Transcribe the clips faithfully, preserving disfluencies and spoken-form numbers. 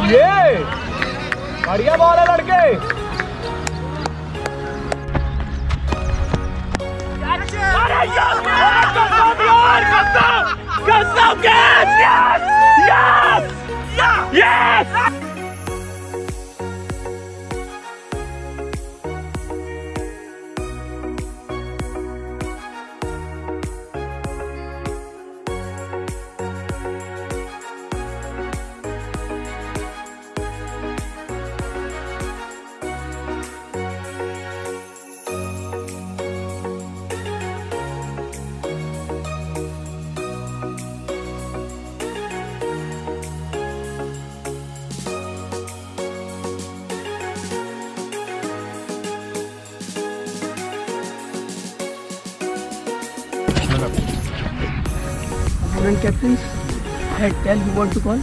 ये बढ़िया बॉल है लड़के। अरे यार कसम catch. Yes yes yes. Opponent captains head, tell who want to call.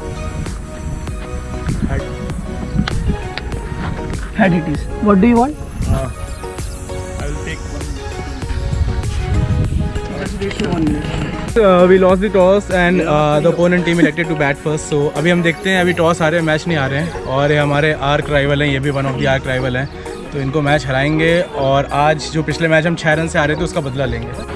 Head. Head it is. What do you want? Uh, I will take one. Ratio one. Uh, we lost the toss and uh, the opponent team elected to bat first. So अभी हम देखते हैं, अभी toss आ रहे हैं, match नहीं आ रहे हैं और ये हमारे आर्क राइवल हैं, ये भी one of the arch rival हैं, तो इनको मैच हराएंगे और आज जो पिछले मैच हम छः रन से आ रहे थे उसका बदला लेंगे।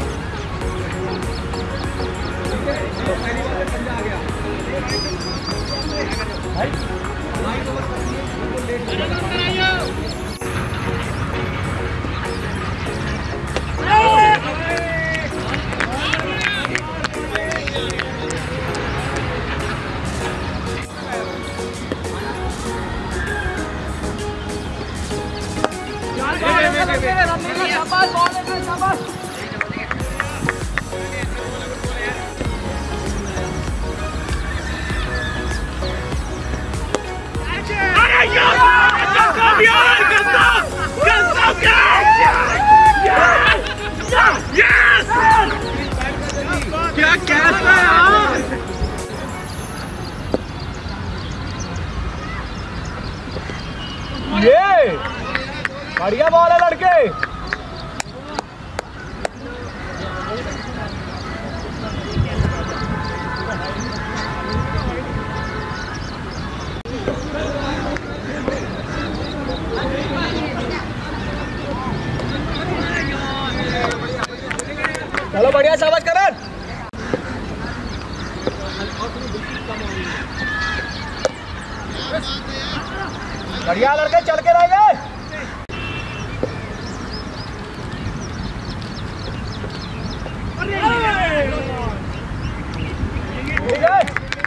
क्या कैच था यार। ये बढ़िया बॉल है लड़के। चलो बढ़िया, शाबाश करण। बढ़िया लड़के, चल के रह गए। ठीक है।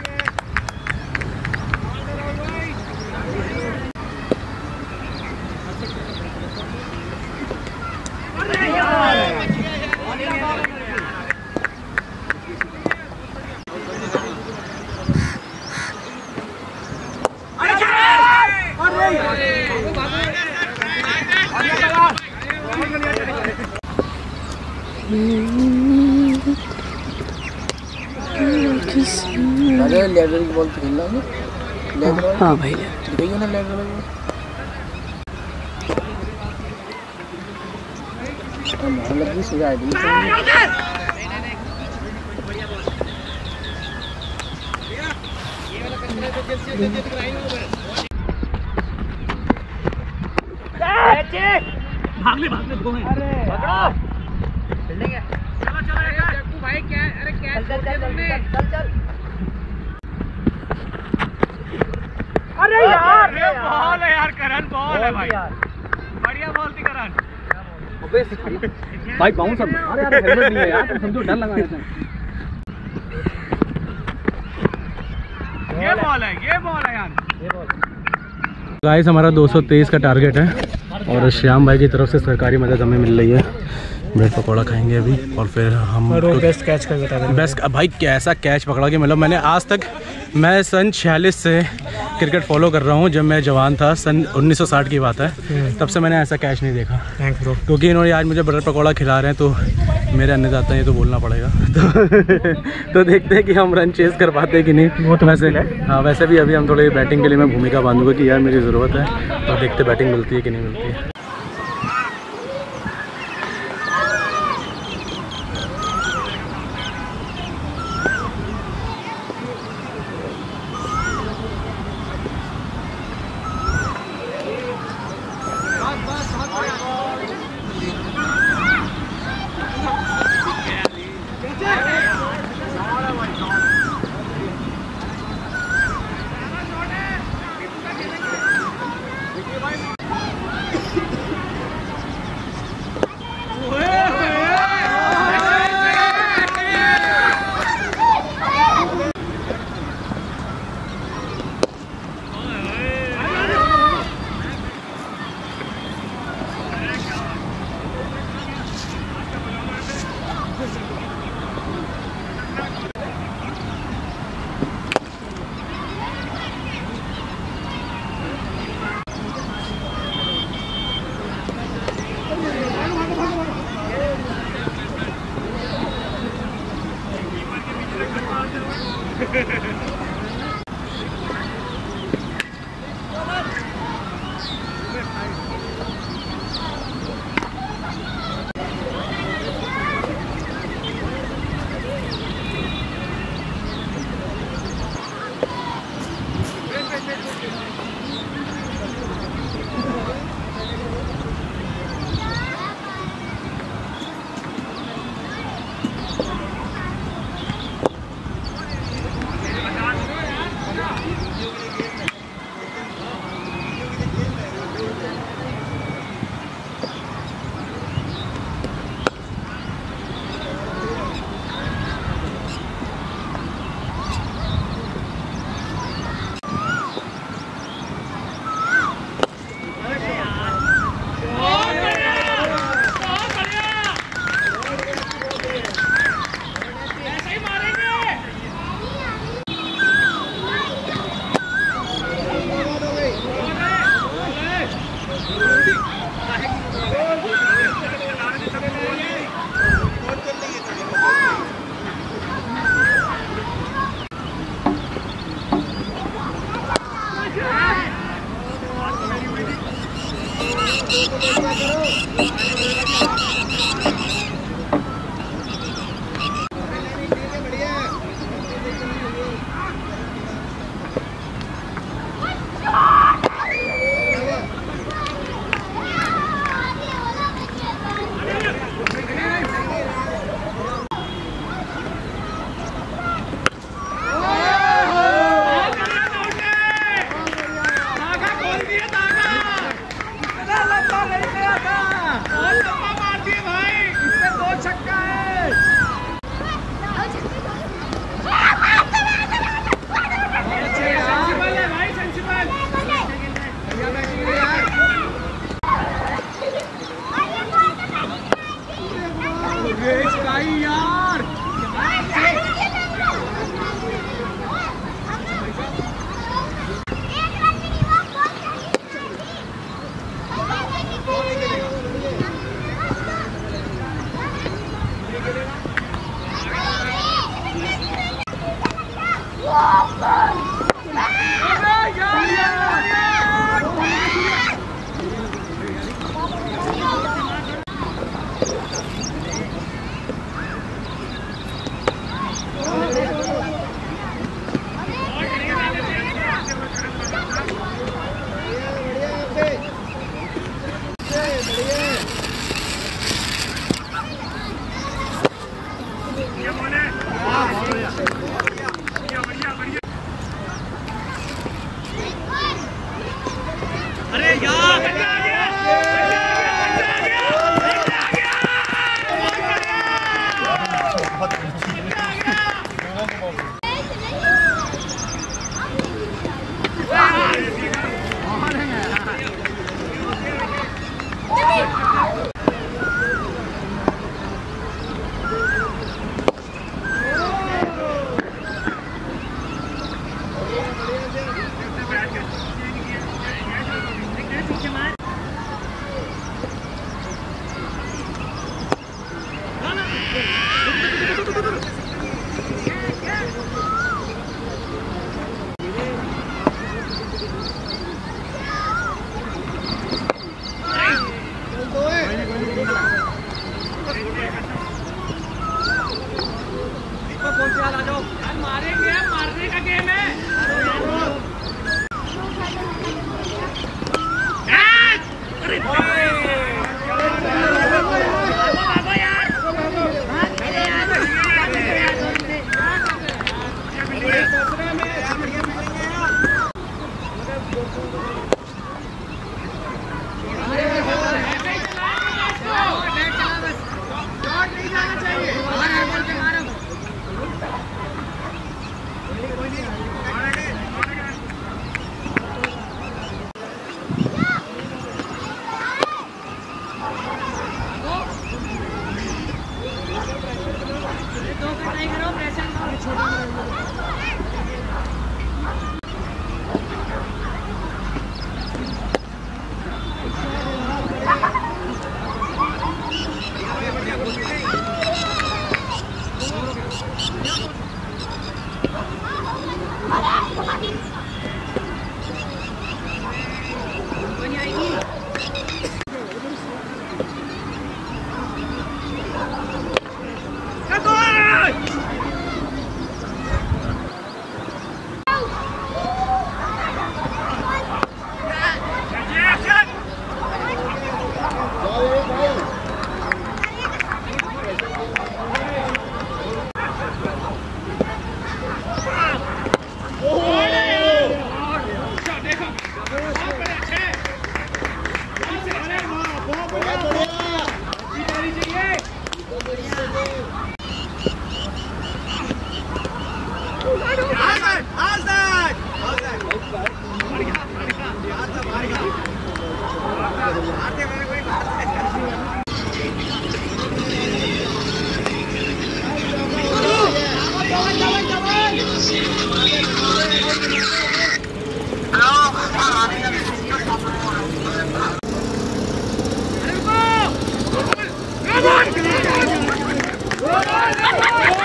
अरे लेडर की बॉल खेलना है। लेडर। हाँ भाई दिखाइए ना लेडर। मतलब की सजा दी। भाग ले भाग ले दो हैं। अरे पकड़ो खेलेंगे। चलो चलो जग्गू भाई, क्या अरे क्या चल चल चल चल। अरे यार ये बॉल है यार, करण बॉल है भाई, बढ़िया बॉल थी करण। अबे भाई बाउंस। अरे यार हेलमेट नहीं है यार, तुम समझो डर लगा है। ये बॉल है, ये बॉल है यार, ये बॉल। गाइस हमारा दो सौ तेईस का टारगेट है और श्याम भाई की तरफ से सरकारी मदद हमें मिल रही है। ब्रेड पकौड़ा खाएंगे अभी और फिर हम बेस्ट कैच कर बता दें। बेस्ट भाई कैसा कैच पकड़ा कि मतलब मैंने आज तक, मैं सन छियालीस से क्रिकेट फॉलो कर रहा हूँ, जब मैं जवान था, सन उन्नीस सौ साठ की बात है, तब से मैंने ऐसा कैच नहीं देखा। Thanks bro. क्योंकि इन्होंने आज मुझे ब्रेड पकौड़ा खिला रहे हैं तो मेरे अन्नदाता ये तो बोलना पड़ेगा। तो, तो देखते हैं कि हम रन चेस कर पाते हैं कि नहीं। वो तो वैसे हाँ, वैसे भी अभी हम थोड़ी बैटिंग के लिए मैं भूमिका बांधूंगा कि यार मेरी ज़रूरत है, तो देखते बैटिंग मिलती है कि नहीं मिलती है।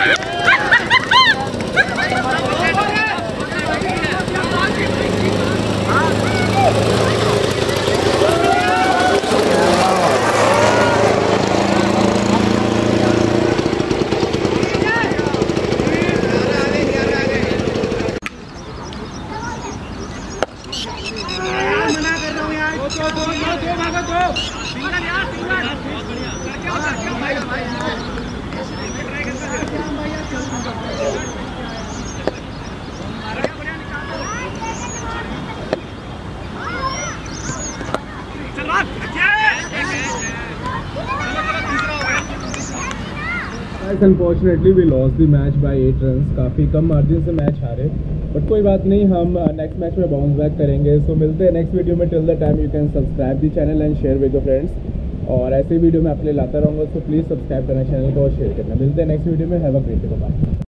Unfortunately we lost the match by eight runs, काफ़ी कम मार्जिन से मैच हारे, बट कोई बात नहीं, हम नेक्स्ट मैच में बाउंस बैक करेंगे। सो so, मिलते हैं नेक्स्ट वीडियो में। Till the time you can subscribe the channel and share with your friends, और ऐसे वीडियो मैं अपने लाता रहूँगा। सो प्लीज़ सब्सक्राइब करना चैनल को और शेयर करना। मिलते हैं नेक्स्ट वीडियो में। Have a great day, bye.